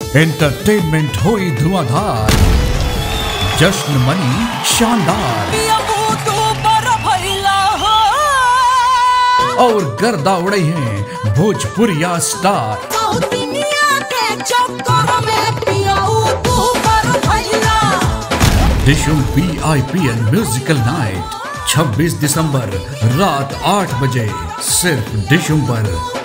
Entertainment हुई धुआंधार, जश्न मनी शानदार और गर्दा उड़े हैं भोजपुरिया स्टार। डिशुम VIPN म्यूजिकल नाइट 26 दिसंबर रात 8 बजे सिर्फ डिशुम पर।